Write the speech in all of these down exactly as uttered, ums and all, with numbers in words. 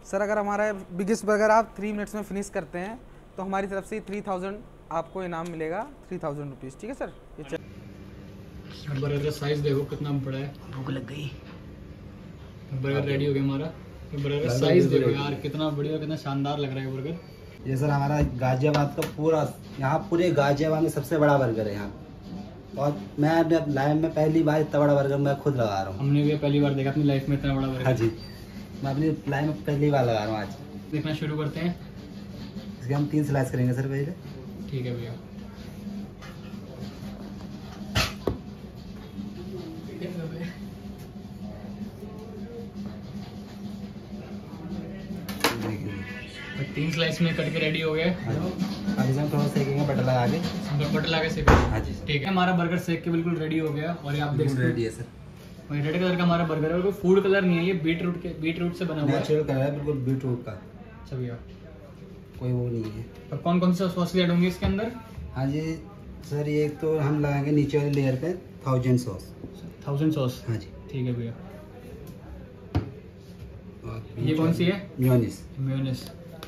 Sir अगर हमारा biggest burger आप थ्री मिनट्स में फिनिश करते हैं तो हमारी तरफ से थ्री थाउजेंड आपको इनाम मिलेगा, थ्री थाउजेंड रुपीज़। ठीक है सर। ये बर्गर का साइज़ देखो कितना बड़ा है। भूख लग गई। बर्गर रेडी हो गया हमारा। बर्गर का साइज़ देखो यार कितना बढ़िया, कितना शानदार लग रहा है बर्गर। ये सर हमारा गाजियाबाद का पूरा, यहाँ पूरे गाजियाबाद में सबसे बड़ा बर्गर है यहाँ। और मैं अपने लाइफ में पहली बार इतना बड़ा बर्गर मैं खुद लगा रहा हूँ। हमने भी पहली बार देखा अपनी लाइफ में इतना बड़ा बर्गर। हाँ जी, मैं अपनी लाइफ में पहली बार लगा रहा हूँ आज। देखना शुरू करते हैं। इसके हम तीन स्लाइस करेंगे सर पहले। ठीक है भैया। तीन स्लाइस में कट के रेडी हो गए। अब इसे हम थोड़ा सेकेंगे बटर लगा के। बटर लगा के सेकेंगे। हाँ जी ठीक है। हमारा बर्गर सेक के बिल्कुल रेडी हो गया और ये आप देख सकते हैं रेडी है सर। और रेड कलर का हमारा बर्गर है और फूड कलर नहीं है, ये बीट रूट के बीट रूट से बना हुआ है। नेचुरल कलर है बिल्कुल बीट रूट का। अच्छा भैया, कोई वो नहीं है। और कौन कौन सी सॉस ऐड होंगी इसके अंदर? हाँ जी सर, ये एक तो हम लगाएंगे नीचे वाली लेयर पे थाउजेंड सॉस। Thousand sauce. हाँ जी ठीक है भैया। ये कौन सी है? मेयोनीज। मेयोनीज।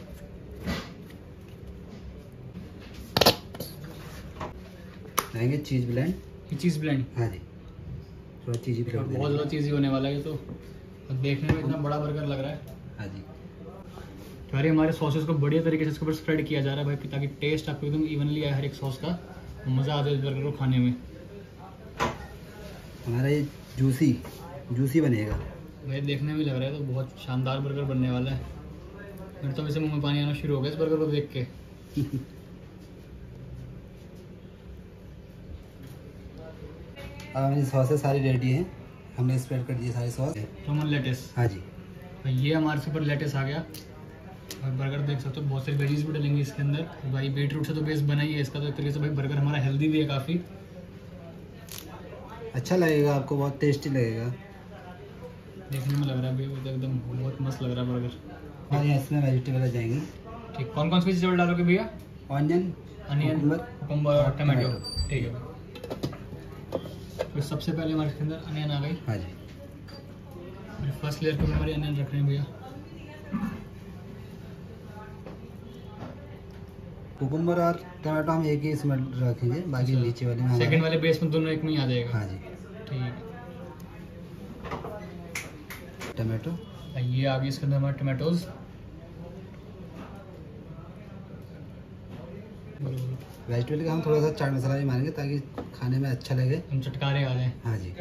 लगाएंगे चीज ब्लेंड। ये चीज़ ब्लेंड। हाँ जी, थोड़ा चीज़ी ब्लेंड। बहुत ज़्यादा चीज़ी होने वाला है ये तो, और देखने में इतना बड़ा बर्गर लग रहा है। हाँ जी। तो अरे हमारे सॉसेस को बढ़िया तरीके से इसके ऊपर स्प्रेड किया जा रहा है भाई, ताकि टेस्ट आपको एकदम इवनली आए हर एक सॉस का, मज़ा आ जाए इस बर्गर को खाने में। हमारा ये जूसी जूसी बनेगा भाई, देखने में लग रहा है तो बहुत शानदार बर्गर बनने वाला है। मेरे तो वैसे मुंह में पानी आना शुरू हो गया इस बर्गर को देख के। अब हमारी सॉसेस सारी रेडी हैं, हमने स्प्रेड कर दी सारी सॉस। Roman latest. हाँ जी। भाई ये हमारे से ऊपर लेटेस आ गया और बर्गर देख सकते हो, बहुत सारी वेजीज भी डलेंगी इसके अंदर। भाई बीट रूट से तो बेस बना ही है इसका, तो एक तरीके से भाई बर्गर हमारा हेल्दी भी है काफ़ी। अच्छा लगेगा आपको, बहुत टेस्टी लगेगा। देखने में लग रहा है भाई वो तो एकदम बहुत मस्त लग रहा है बर्गर। और यहाँ इसमें वेजिटेबल आ जाएंगी। ठीक, कौन कौन सी वेजिटेबल डालोगे भैया? ऑनियन, अनियन, कुकुम्बर और टमाटो। ठीक है। तो सबसे पहले हमारे इसके अंदर अनियन आ गई। हाँ जी। फर्स्ट लेयर पे हमारे अनियन रख रहे हैं भैया। कुकुम्बर और टमाटो हम एक ही इसमें रखेंगे, बाकी नीचे वाले में सेकंड वाले बेस में दोनों एक में ही आ जाएगा। हाँ जी। ठीक। टमाटो, ये आ गई इसके अंदर हमारे टमाटोज। वेजिटेबल का हम थोड़ा सा चाट मसाला भी मारेंगे ताकि खाने में अच्छा लगे, हम चटकारे आ जाए। हाँ जी।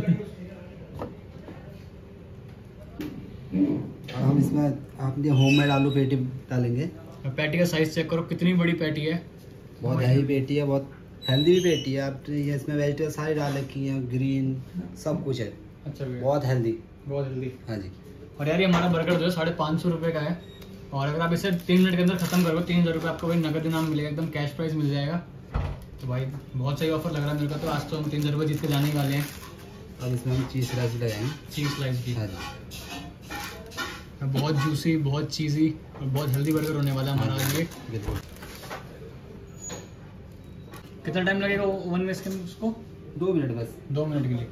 और हम इसमें अपनी होममेड आलू पेटी डालेंगे। पैटी का साइज चेक करो कितनी बड़ी पैटी है, बहुत हैवी पेटी है, बहुत हेल्दी भी पेटी है। आप ये इसमें वेजिटेबल सारी डाल रखी हैं, ग्रीन सब कुछ है। अच्छा भैया, बहुत हेल्दी। बहुत जल्दी। हाँ जी। और यार ये हमारा बर्गर जो है साढ़े पाँच सौ रुपये का है, और अगर आप इसे तीन मिनट के अंदर खत्म करोगे तीन हज़ार रुपये आपको भाई नगद इनाम मिलेगा, एकदम कैश प्राइस मिल जाएगा। तो भाई बहुत सही ऑफर लग रहा है मेरे को, तो आज तो हम तीन हज़ार रुपये जीत के जाने वाले हैं। और इसमें हम चीज़ स्लाइस लगाएंगे। चीज़ स्लाइस भी। हाँ जी। बहुत जूसी, बहुत चीज़ी और बहुत हेल्दी बर्गर होने वाला है हमारा आज ये। बिल्कुल। कितना टाइम लगेगा ओवन में इसके उसको? दो मिनट बस। दो मिनट के लिए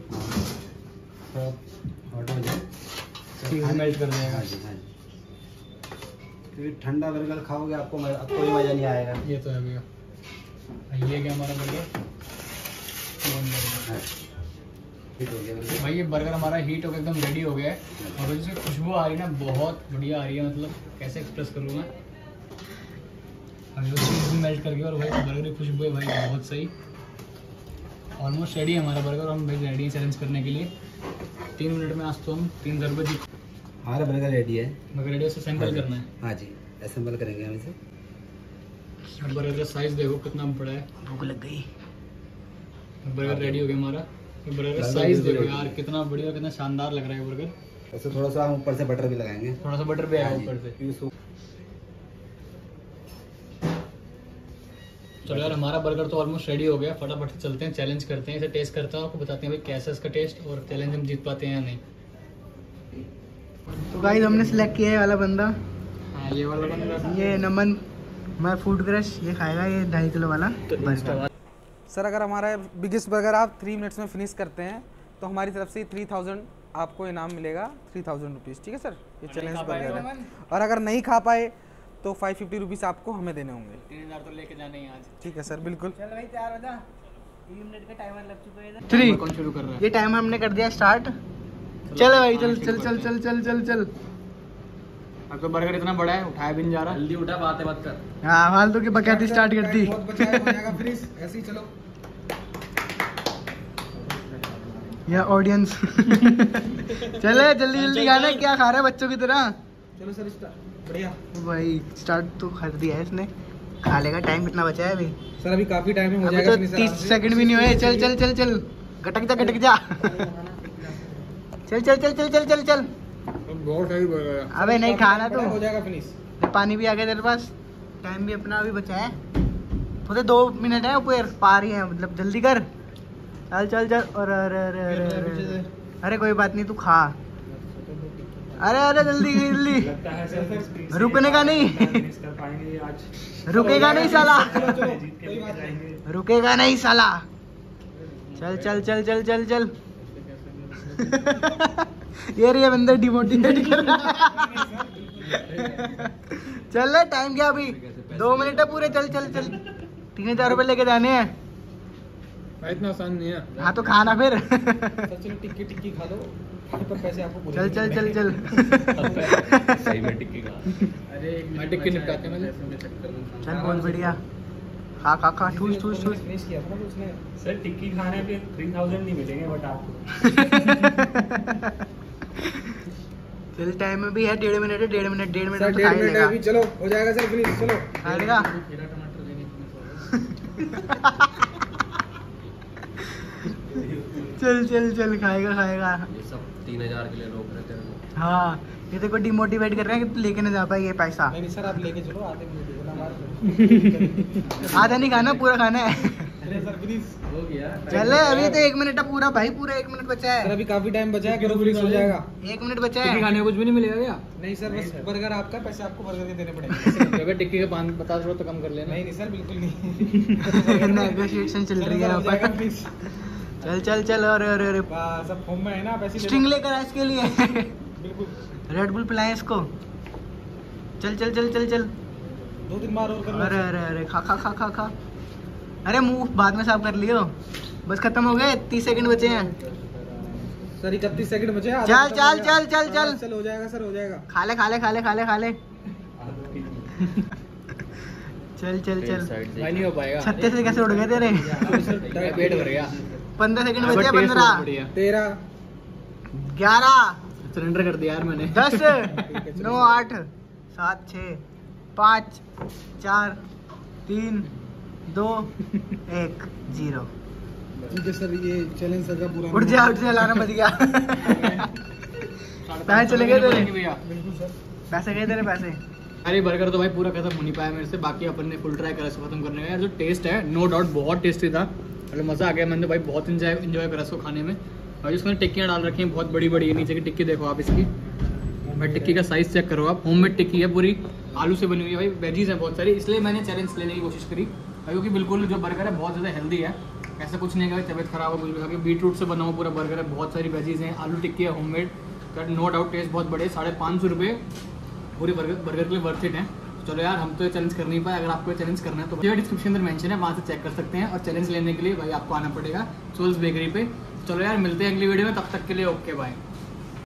हॉट हो जाए, चीज़ मेल्ट कर देगा। हाँ जी। हाँ जी, क्योंकि ठंडा बर्गर खाओगे आपको मजा, आपको भी मज़ा नहीं आएगा। ये तो है भैया। ये क्या हमारा बर्गर? हाँ, हिट हो गया बर्गर। भाई ये बर्गर हमारा हीट होकर एकदम रेडी हो गया है, और जो खुशबू आ रही है ना बहुत बढ़िया आ रही है, मतलब कैसे एक्सप्रेस करूँ मैं। अभी वो चीज़ भी मेल्ट कर गया और भाई बर्गर की खुशबू है भाई बहुत सही। ऑलमोस्ट रेडी है हमारा बर्गर, हम भाई रेडी है चैलेंज करने के लिए। तीन मिनट में आज तो हम तीन हज़ार रुपये जीत। हमारा बर्गर रेडी है। बर्गर रेडी है, उसे सैंपल करना है। हाँ जी, असेंबल करेंगे हम इसे। बर्गर का साइज़ देखो कितना बड़ा है। भूख लग गई। बर्गर रेडी हो गया हमारा। बर्गर का साइज़ देखो यार कितना बढ़िया, कितना शानदार लग रहा है बर्गर। ऐसे थोड़ा सा हम ऊपर से बटर भी लगाएंगे। थोड़ा सा बटर भी आया ऊपर से। चलो यार हमारा बर्गर तो ऑलमोस्ट रेडी हो गया, फटाफट से चलते हैं चैलेंज करते हैं, इसे टेस्ट करते हैं, आपको बताते हैं भाई कैसा इसका टेस्ट और चैलेंज हम जीत पाते हैं या नहीं। तो गाइस हमने सेलेक्ट किया है वाला बंदा, हाँ ये वाला बंदा, ये नमन मैं फूड क्रश, ये खाएगा ये ढाई किलो वाला बर्गर। सर अगर हमारा बिगेस्ट बर्गर आप थ्री मिनट्स में फिनिश करते हैं तो हमारी तरफ से थ्री थाउजेंड आपको इनाम मिलेगा थ्री थाउजेंड रुपीज़, ठीक है सर। ये चैलेंज खा बर्गर पाए है। और अगर नहीं खा पाए तो फाइव फिफ्टी रुपीज़ आपको हमें देने होंगे। तीन हज़ार तो लेके जाने हैं आज। ठीक है सर, बिल्कुल। चल भाई तैयार हो जा, तीन मिनट का टाइमर लग चुका है इधर। थ्री कौन शुरू कर रहा है? ये टाइमर हमने कर दिया स्टार्ट। चल भाई चल चल चल चल चल चल चल। अब तो बर्गर इतना बड़ा है, उठाया भी नहीं जा रहा। जल्दी उठा, बातें मत कर। हाँ फालतू की बकैती स्टार्ट कर दी। बहुत बचा है, हो जाएगा फ्रीज। ऐसे ही चलो। ये ऑडियंस चले जल्दी जल्दी खाना। क्या खा रहा है बच्चों की तरह? चलो सर, स्टार्ट। बढ़िया भाई स्टार्ट तो कर दिया है इसने। खा लेगा। टाइम कितना बचा है अभी? सर अभी काफी टाइम है, हो अभी जाएगा तो finish आराम तीस से। सेकंड भी नहीं हुए। चल चल चल चल, गटक जा गटक जा। चल चल चल चल चल चल चल। बहुत सही बर्गर है। अबे नहीं खाना तो। हो जाएगा फिनिश। पानी भी आ गया तेरे पास। टाइम भी अपना अभी बचा है, थोड़े दो मिनट है ऊपर पा रही है, मतलब जल्दी कर। चल चल चल। और अरे अरे अरे अरे अरे कोई बात नहीं, तू खा। अरे अरे जल्दी जल्दी। रुकने का नहीं, रुकेगा नहीं साला, रुकेगा नहीं साला। चल चल चल चल चल चल। ये रही बंदर डिमोटिवेट कर रहा। चल ले, टाइम क्या अभी? दो मिनट है पूरे। चल चल चल। तीन हजार रुपए लेके जाने हैं। इतना आसान नहीं है। हाँ तो खाना फिर। सर चलो टिक्की टिक्की खा दो, पर पैसे आपको पूरे चल चल चल चल। सही में टिक्की का। अरे मैं टिक्की निपटाते हैं। चल बहुत बढ़िया। खा खा खा, ठूस ठूस ठूस। फिनिश किया था ना तो उसने। सर टिक्की खाने पे थ्री थाउजेंड नहीं मिलेंगे बट आपको। चल टाइम में भी है, डेढ़ मिनट है। डेढ़ मिनट डेढ़ मिनट सर तो डेढ़ खा ही मिनट है लेगा। अभी। चलो हो जाएगा सर फिनिश। चलो खा लेगा। चल चल चल, खाएगा खाएगा। ये सब तीन हजार के लिए रोक रहे थे। हाँ ये देखो डिमोटिवेट कर रहे हैं कि तू लेके ना जा पाए ये पैसा। नहीं नहीं सर, आप लेके चलो। आधे मिनट देना हमारा। आधा नहीं खाना, पूरा खाना है। अरे सर फिनिश हो गया। चल अभी तो एक मिनट है पूरा भाई, पूरा एक मिनट बचा सर है। अभी काफी टाइम बचा है, करो फिनिश हो जाएगा। एक मिनट बचा टिक्की है। खाने को कुछ भी नहीं मिलेगा क्या? नहीं सर, बस बर्गर आपका, पैसे आपको बर्गर के देने पड़ेंगे। अगर टिक्की का पाँच पचास रुपये तो कम कर लेना। नहीं नहीं सर, बिल्कुल नहीं। नेगोशिएशन चल रही है हो यहाँ जाएगा पर। फिनिश। चल चल चल। और और और बस अब होम में है ना, पैसे स्ट्रिंग लेकर आ इसके लिए। बिल्कुल। रेड बुल पिलाएं इसको। चल चल चल चल चल। दो तीन बार और कर लो। अरे अरे अरे खा खा खा खा खा। अरे मुंह बाद में साफ कर लियो। बस खत्म हो गए, तीस सेकंड बचे हैं। सर इकतीस सेकंड बचे हैं। चल चल चल चल चल। चल हो जाएगा सर, हो जाएगा। खा ले खा ले खा ले खा ले खा ले। चल चल चल। भाई नहीं हो पाएगा। छत्तीस से कैसे उड़ गए तेरे? पेट भर गया। पंद्रह सेकंड But बचे। taste बहुत पंद्रह, बढ़िया। तेरह, ग्यारह, सरेंडर कर दिया यार मैंने। दस, नौ, आठ, सात, छः, पाँच, चार, तीन, दो, एक, जीरो। ठीक है सर, ये चैलेंज सर का पूरा। उठ जा उठ जा, अलार्म बज गया। पैसे चले गए तेरे? भैया बिल्कुल सर। पैसे गए तेरे पैसे? अरे बर्गर तो भाई पूरा खत्म हो नहीं पाया मेरे से। बाकी अपन ने फुल ट्राई करा इसको खत्म करने का। यार जो टेस्ट है नो डाउट बहुत टेस्टी था, मतलब मज़ा आ गया। मैंने भाई बहुत इंजॉय इंजॉय करा इसको खाने में। और इसमें टिक्कियाँ डाल रखी हैं बहुत बड़ी बड़ी है। नीचे की टिक्की देखो आप इसकी, भाई टिक्की का साइज़ चेक करो आप। होममेड टिक्की है, पूरी आलू से बनी हुई है भाई। वेजीज हैं बहुत सारी, इसलिए मैंने चैलेंज लेने की कोशिश करी क्योंकि बिल्कुल जो बर्गर है बहुत ज़्यादा हेल्दी है। ऐसा कुछ नहीं है कि तबीयत खराब हो कुछ भी खा के। बीट रूट से बना हुआ पूरा बर्गर है, बहुत सारी वेजीज हैं, आलू टिक्की है homemade. But no doubt taste बहुत बड़े। साढ़े पाँच सौ रुपये पूरे बर्गर बर्गर के लिए वर्थ इट है। चलो यार हम तो ये चैलेंज कर नहीं पाए। अगर आपको ये चैलेंज करना है तो जो डिस्क्रिप्शन में मेंशन है वहाँ से चेक कर सकते हैं। और चैलेंज लेने के लिए भाई आपको आना पड़ेगा सोल्स बेकरी पे। चलो यार मिलते हैं अगली वीडियो में, तब तक के लिए ओके बाय।